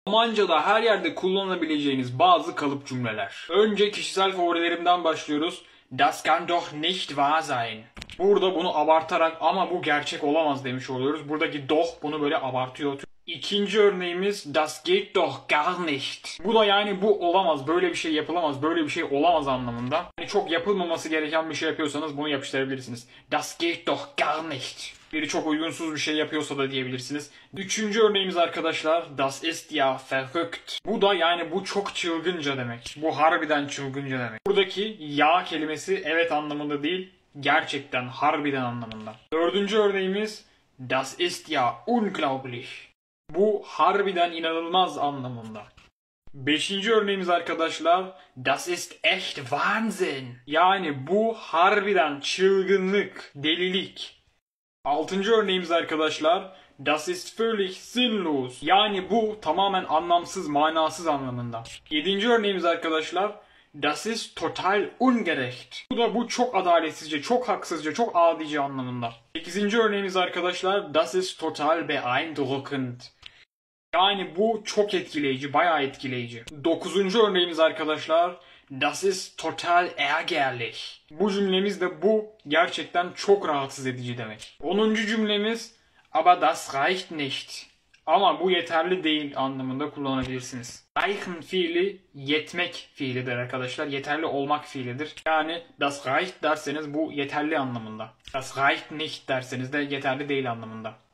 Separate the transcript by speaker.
Speaker 1: Almanca'da her yerde kullanabileceğiniz bazı kalıp cümleler. Önce kişisel favorilerimden başlıyoruz. Das kann doch nicht wahr sein. Burada bunu abartarak ama bu gerçek olamaz demiş oluyoruz. Buradaki doch bunu böyle abartıyor. İkinci örneğimiz das geht doch gar nicht. Bu da yani bu olamaz, böyle bir şey yapılamaz, böyle bir şey olamaz anlamında. Yani çok yapılmaması gereken bir şey yapıyorsanız bunu yapıştırabilirsiniz. Das geht doch gar nicht. Biri çok uygunsuz bir şey yapıyorsa da diyebilirsiniz. Üçüncü örneğimiz arkadaşlar das ist ja verrückt. Bu da yani bu çok çılgınca demek. Bu harbiden çılgınca demek. Buradaki ya kelimesi evet anlamında değil, gerçekten, harbiden anlamında. Dördüncü örneğimiz das ist ja unglaublich. Bu harbiden inanılmaz anlamında. Beşinci örneğimiz arkadaşlar das ist echt Wahnsinn. Yani bu harbiden çılgınlık, delilik. Altıncı örneğimiz arkadaşlar das ist völlig sinnlos. Yani bu tamamen anlamsız, manasız anlamında. Yedinci örneğimiz arkadaşlar das ist total ungerecht. Bu çok adaletsizce, çok haksızca, çok adice anlamında. Sekizinci örneğimiz arkadaşlar das ist total beeindruckend. Yani bu çok etkileyici, bayağı etkileyici. Dokuzuncu örneğimiz arkadaşlar das ist total ärgerlich. Bu cümlemiz de bu gerçekten çok rahatsız edici demek. Onuncu cümlemiz aber das reicht nicht. Ama bu yeterli değil anlamında kullanabilirsiniz. Reichen fiili yetmek fiilidir arkadaşlar. Yeterli olmak fiilidir. Yani das reicht derseniz bu yeterli anlamında. Das reicht nicht derseniz de yeterli değil anlamında.